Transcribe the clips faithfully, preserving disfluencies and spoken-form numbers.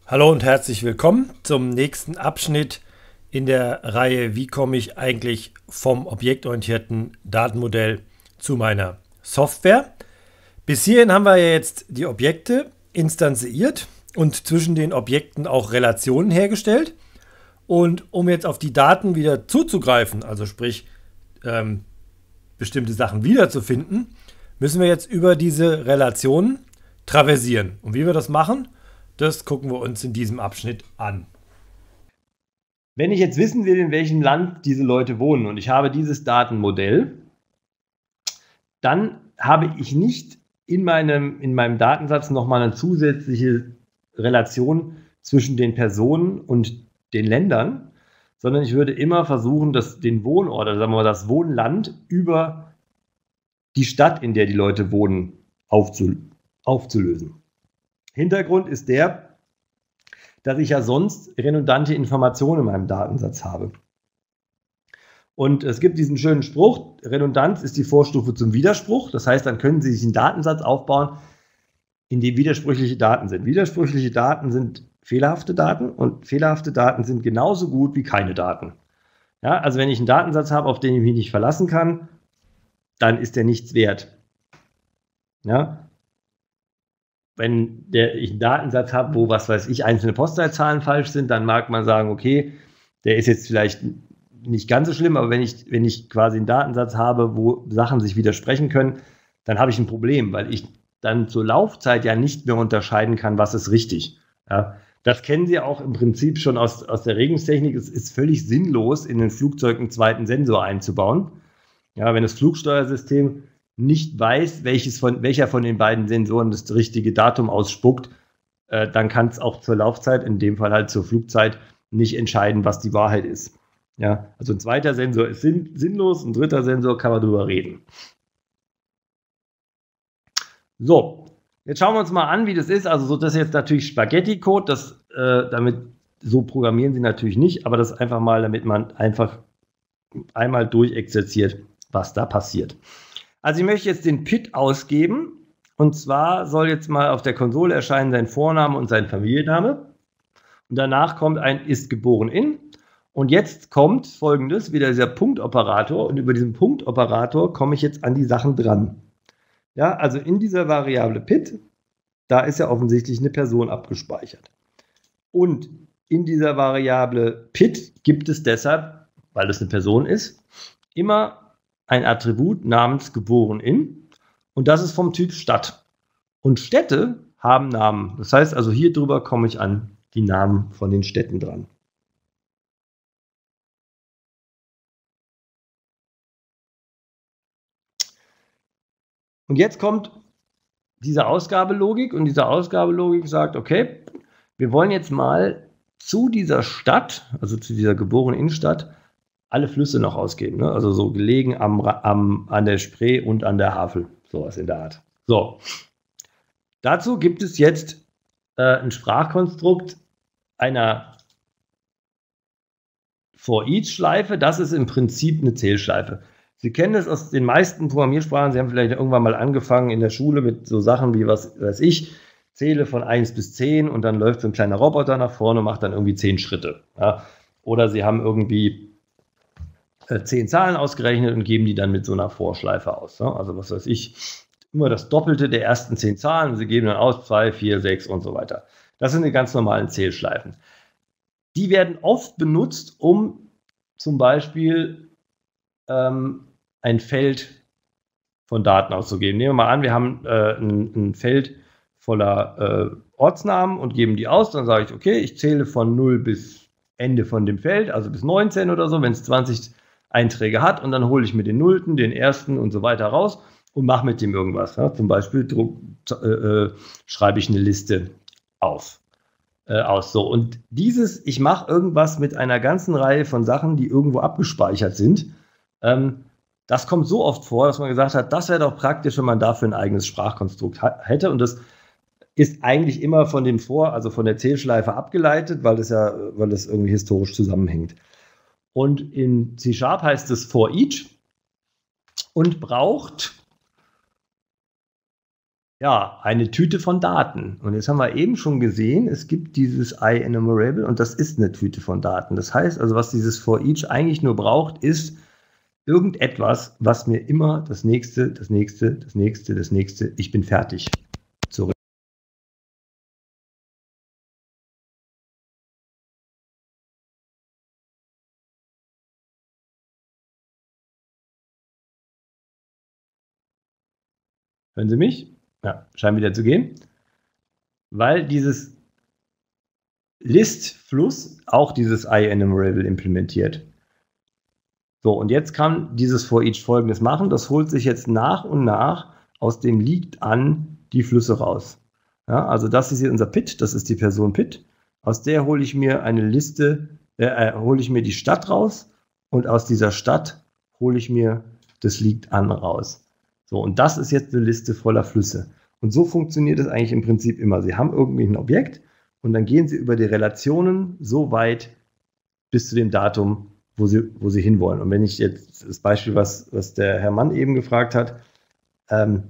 Hallo und herzlich willkommen zum nächsten Abschnitt in der Reihe Wie komme ich eigentlich vom objektorientierten Datenmodell zu meiner Software. Bis hierhin haben wir ja jetzt die Objekte instanziert und zwischen den Objekten auch Relationen hergestellt. Und um jetzt auf die Daten wieder zuzugreifen, also sprich ähm, bestimmte Sachen wiederzufinden, müssen wir jetzt über diese Relationen traversieren. Und wie wir das machen, das gucken wir uns in diesem Abschnitt an. Wenn ich jetzt wissen will, in welchem Land diese Leute wohnen und ich habe dieses Datenmodell, dann habe ich nicht in meinem, in meinem Datensatz nochmal eine zusätzliche Relation zwischen den Personen und den Ländern, sondern ich würde immer versuchen, das, den Wohnort, oder sagen wir mal das Wohnland über die Stadt, in der die Leute wohnen, aufzul aufzulösen. Hintergrund ist der, dass ich ja sonst redundante Informationen in meinem Datensatz habe. Und es gibt diesen schönen Spruch, Redundanz ist die Vorstufe zum Widerspruch. Das heißt, dann können Sie sich einen Datensatz aufbauen, in dem widersprüchliche Daten sind. Widersprüchliche Daten sind fehlerhafte Daten und fehlerhafte Daten sind genauso gut wie keine Daten. Ja, also wenn ich einen Datensatz habe, auf den ich mich nicht verlassen kann, dann ist der nichts wert. Ja, wenn der, ich einen Datensatz habe, wo, was weiß ich, einzelne Postleitzahlen falsch sind, dann mag man sagen, okay, der ist jetzt vielleicht nicht ganz so schlimm, aber wenn ich, wenn ich quasi einen Datensatz habe, wo Sachen sich widersprechen können, dann habe ich ein Problem, weil ich dann zur Laufzeit ja nicht mehr unterscheiden kann, was ist richtig. Ja, das kennen Sie auch im Prinzip schon aus, aus der Regungstechnik. Es ist völlig sinnlos, in ein Flugzeug einen zweiten Sensor einzubauen. Ja, wenn das Flugsteuersystem nicht weiß, welches von, welcher von den beiden Sensoren das richtige Datum ausspuckt, äh, dann kann es auch zur Laufzeit, in dem Fall halt zur Flugzeit, nicht entscheiden, was die Wahrheit ist. Ja, also ein zweiter Sensor ist sinn sinnlos, ein dritter Sensor kann man drüber reden. So, jetzt schauen wir uns mal an, wie das ist. Also so, das ist jetzt natürlich Spaghetti-Code, das, äh, damit, so programmieren Sie natürlich nicht, aber das einfach mal, damit man einfach einmal durchexerziert, was da passiert. Also ich möchte jetzt den P I T ausgeben, und zwar soll jetzt mal auf der Konsole erscheinen sein Vorname und sein Familienname. Und danach kommt ein ist geboren in. Und jetzt kommt Folgendes, wieder dieser Punktoperator. Und über diesen Punktoperator komme ich jetzt an die Sachen dran. Ja, also in dieser Variable P I T, da ist ja offensichtlich eine Person abgespeichert. Und in dieser Variable P I T gibt es deshalb, weil es eine Person ist, immer ein Attribut namens geboren in, und das ist vom Typ Stadt. Und Städte haben Namen. Das heißt also, hier drüber komme ich an die Namen von den Städten dran. Und jetzt kommt diese Ausgabelogik, und diese Ausgabelogik sagt, okay, wir wollen jetzt mal zu dieser Stadt, also zu dieser geborenen Innenstadt, alle Flüsse noch ausgeben, ne? Also so gelegen am, am, an der Spree und an der Havel, sowas in der Art. So, dazu gibt es jetzt äh, ein Sprachkonstrukt einer For-Each-Schleife. Das ist im Prinzip eine Zählschleife. Sie kennen das aus den meisten Programmiersprachen. Sie haben vielleicht irgendwann mal angefangen in der Schule mit so Sachen wie, was weiß ich, zähle von eins bis zehn und dann läuft so ein kleiner Roboter nach vorne und macht dann irgendwie zehn Schritte. Ja? Oder Sie haben irgendwie zehn Zahlen ausgerechnet und geben die dann mit so einer Vorschleife aus. Ne? Also was weiß ich, immer das Doppelte der ersten zehn Zahlen. Sie geben dann aus zwei, vier, sechs und so weiter. Das sind die ganz normalen Zählschleifen. Die werden oft benutzt, um zum Beispiel ähm, ein Feld von Daten auszugeben. Nehmen wir mal an, wir haben äh, ein, ein Feld voller äh, Ortsnamen und geben die aus. Dann sage ich, okay, ich zähle von null bis Ende von dem Feld, also bis neunzehn oder so, wenn es zwanzig Einträge hat, und dann hole ich mir den Nullten, den Ersten und so weiter raus und mache mit dem irgendwas. Ja? Zum Beispiel druck, äh, äh, schreibe ich eine Liste auf, äh, aus. So. Und dieses, ich mache irgendwas mit einer ganzen Reihe von Sachen, die irgendwo abgespeichert sind, ähm, das kommt so oft vor, dass man gesagt hat, das wäre doch praktisch, wenn man dafür ein eigenes Sprachkonstrukt hätte. Und das ist eigentlich immer von dem Vor, also von der Zählschleife abgeleitet, weil das ja, weil das irgendwie historisch zusammenhängt. Und in C Sharp heißt es For Each und braucht Ja, eine Tüte von Daten. Und jetzt haben wir eben schon gesehen, es gibt dieses IEnumerable und das ist eine Tüte von Daten. Das heißt also, was dieses for each eigentlich nur braucht, ist irgendetwas, was mir immer das nächste, das nächste, das nächste, das nächste, ich bin fertig, zurück. Hören Sie mich? Ja, scheint wieder zu gehen. Weil dieses List-Fluss auch dieses IEnumerable implementiert. So, und jetzt kann dieses for each Folgendes machen. Das holt sich jetzt nach und nach aus dem liegt an die Flüsse raus. Ja, also das ist hier unser Pit, das ist die Person Pit. Aus der hole ich mir eine Liste, äh, äh, hole ich mir die Stadt raus und aus dieser Stadt hole ich mir das liegt an raus. So, und das ist jetzt eine Liste voller Flüsse. Und so funktioniert es eigentlich im Prinzip immer. Sie haben irgendwie ein Objekt und dann gehen Sie über die Relationen so weit bis zu dem Datum, wo Sie, wo Sie hinwollen. Und wenn ich jetzt das Beispiel, was, was der Herr Mann eben gefragt hat, ähm,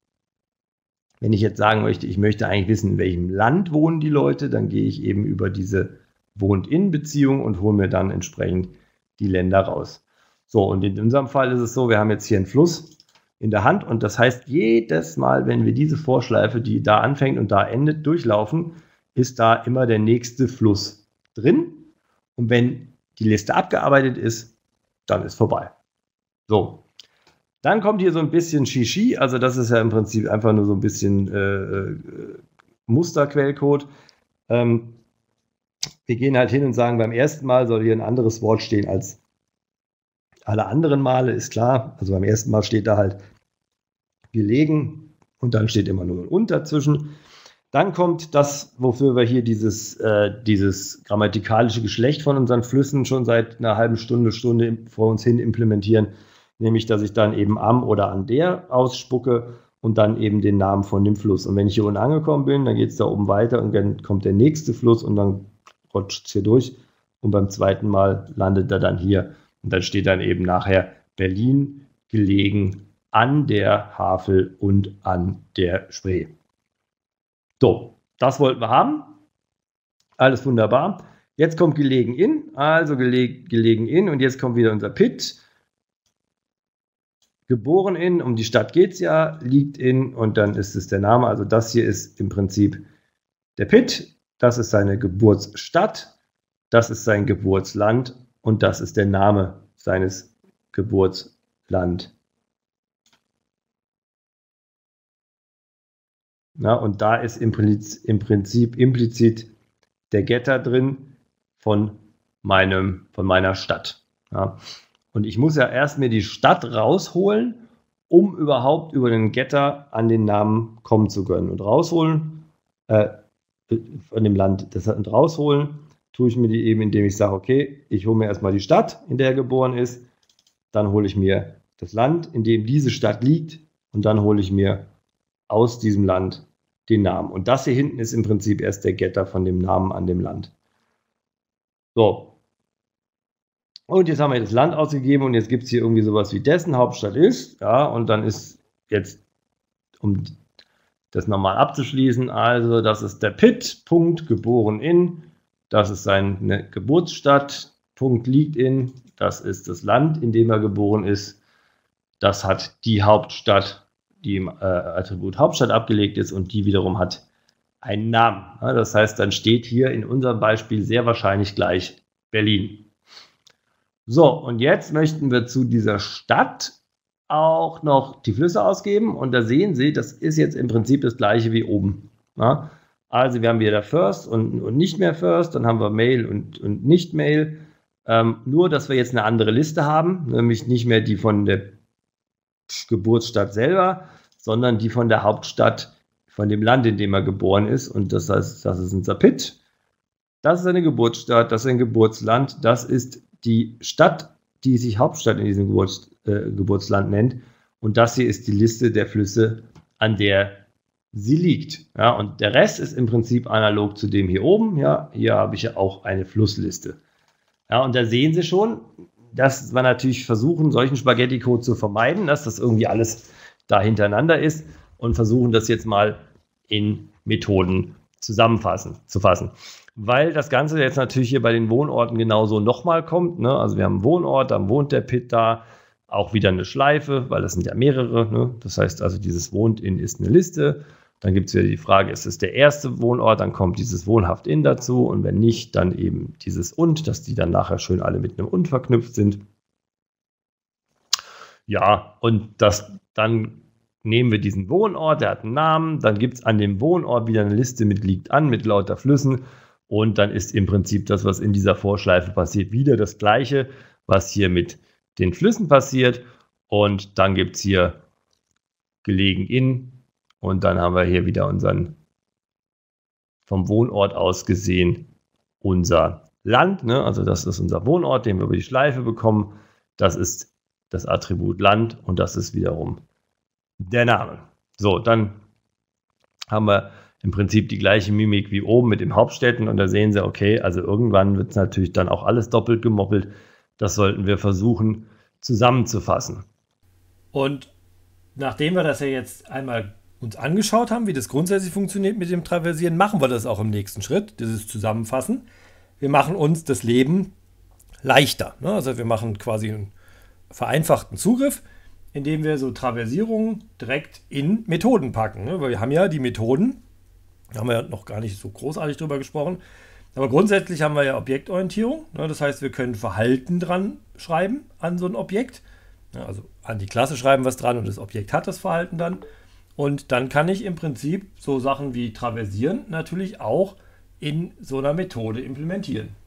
wenn ich jetzt sagen möchte, ich möchte eigentlich wissen, in welchem Land wohnen die Leute, dann gehe ich eben über diese Wohnt-in-Beziehung und hole mir dann entsprechend die Länder raus. So, und in unserem Fall ist es so, wir haben jetzt hier einen Fluss in der Hand und das heißt, jedes Mal, wenn wir diese Vorschleife, die da anfängt und da endet, durchlaufen, ist da immer der nächste Fluss drin. Und wenn die Liste abgearbeitet ist, dann ist vorbei. So, dann kommt hier so ein bisschen Shishi, also das ist ja im Prinzip einfach nur so ein bisschen äh, Musterquellcode. Ähm, wir gehen halt hin und sagen, beim ersten Mal soll hier ein anderes Wort stehen als alle anderen Male, ist klar. Also beim ersten Mal steht da halt gelegen und dann steht immer nur ein Und dazwischen. Dann kommt das, wofür wir hier dieses, äh, dieses grammatikalische Geschlecht von unseren Flüssen schon seit einer halben Stunde, Stunde vor uns hin implementieren, nämlich, dass ich dann eben am oder an der ausspucke und dann eben den Namen von dem Fluss. Und wenn ich hier unten angekommen bin, dann geht es da oben weiter und dann kommt der nächste Fluss und dann rutscht es hier durch und beim zweiten Mal landet er dann hier. Und dann steht dann eben nachher Berlin gelegen an der Havel und an der Spree. So, das wollten wir haben. Alles wunderbar. Jetzt kommt gelegen in, also geleg, gelegen in und jetzt kommt wieder unser Pit. Geboren in, um die Stadt geht es ja, liegt in und dann ist es der Name. Also das hier ist im Prinzip der Pit. Das ist seine Geburtsstadt. Das ist sein Geburtsland und das ist der Name seines Geburtsland. Na, und da ist im Prinzip, im Prinzip implizit der Getter drin von, meinem, von meiner Stadt. Ja. Und ich muss ja erst mir die Stadt rausholen, um überhaupt über den Getter an den Namen kommen zu können. Und rausholen, äh, von dem Land, das und rausholen, tue ich mir die eben, indem ich sage, okay, ich hole mir erstmal die Stadt, in der er geboren ist, dann hole ich mir das Land, in dem diese Stadt liegt und dann hole ich mir aus diesem Land den Namen. Und das hier hinten ist im Prinzip erst der Getter von dem Namen an dem Land. So. Und jetzt haben wir das Land ausgegeben und jetzt gibt es hier irgendwie sowas wie dessen Hauptstadt ist. Ja, und dann ist jetzt, um das nochmal abzuschließen, also das ist der Pit, Punkt, geboren in, das ist seine Geburtsstadt, Punkt, liegt in, das ist das Land, in dem er geboren ist, das hat die Hauptstadt, die im äh, Attribut Hauptstadt abgelegt ist und die wiederum hat einen Namen. Ja, das heißt, dann steht hier in unserem Beispiel sehr wahrscheinlich gleich Berlin. So, und jetzt möchten wir zu dieser Stadt auch noch die Flüsse ausgeben und da sehen Sie, das ist jetzt im Prinzip das gleiche wie oben. Ja, also wir haben wieder First und, und nicht mehr First, dann haben wir Mail und, und nicht Mail. Ähm, nur, dass wir jetzt eine andere Liste haben, nämlich nicht mehr die von der Geburtsstadt selber, sondern die von der Hauptstadt, von dem Land, in dem er geboren ist. Und das heißt, das ist unser Pit. Das ist eine Geburtsstadt, das ist ein Geburtsland, das ist die Stadt, die sich Hauptstadt in diesem Geburts, äh, Geburtsland nennt. Und das hier ist die Liste der Flüsse, an der sie liegt. Ja, und der Rest ist im Prinzip analog zu dem hier oben. Ja, hier habe ich ja auch eine Flussliste. Ja, und da sehen Sie schon, dass wir natürlich versuchen, solchen Spaghetti-Code zu vermeiden, dass das irgendwie alles da hintereinander ist. Und und versuchen das jetzt mal in Methoden zusammenfassen, zu fassen. Weil das Ganze jetzt natürlich hier bei den Wohnorten genauso nochmal kommt. Ne? Also wir haben einen Wohnort, dann wohnt der Pitt da, auch wieder eine Schleife, weil das sind ja mehrere. Ne? Das heißt also, dieses Wohnt in ist eine Liste. Dann gibt es wieder die Frage, ist es der erste Wohnort, dann kommt dieses Wohnhaft in dazu und wenn nicht, dann eben dieses Und, dass die dann nachher schön alle mit einem Und verknüpft sind. Ja, und das, dann nehmen wir diesen Wohnort, der hat einen Namen, dann gibt es an dem Wohnort wieder eine Liste mit liegt an, mit lauter Flüssen und dann ist im Prinzip das, was in dieser Vorschleife passiert, wieder das Gleiche, was hier mit den Flüssen passiert und dann gibt es hier gelegen in und dann haben wir hier wieder unseren, vom Wohnort aus gesehen, unser Land, ne? Also das ist unser Wohnort, den wir über die Schleife bekommen, das ist das Attribut Land und das ist wiederum der Name. So, dann haben wir im Prinzip die gleiche Mimik wie oben mit den Hauptstädten und da sehen Sie, okay, also irgendwann wird es natürlich dann auch alles doppelt gemoppelt. Das sollten wir versuchen zusammenzufassen. Und nachdem wir das ja jetzt einmal uns angeschaut haben, wie das grundsätzlich funktioniert mit dem Traversieren, machen wir das auch im nächsten Schritt, dieses Zusammenfassen. Wir machen uns das Leben leichter. Ne? Also wir machen quasi einen vereinfachten Zugriff, indem wir so Traversierungen direkt in Methoden packen. Ne? Weil wir haben ja die Methoden, da haben wir ja noch gar nicht so großartig drüber gesprochen, aber grundsätzlich haben wir ja Objektorientierung. Ne? Das heißt, wir können Verhalten dran schreiben an so ein Objekt. Ja, also an die Klasse schreiben was dran und das Objekt hat das Verhalten dann. Und dann kann ich im Prinzip so Sachen wie Traversieren natürlich auch in so einer Methode implementieren.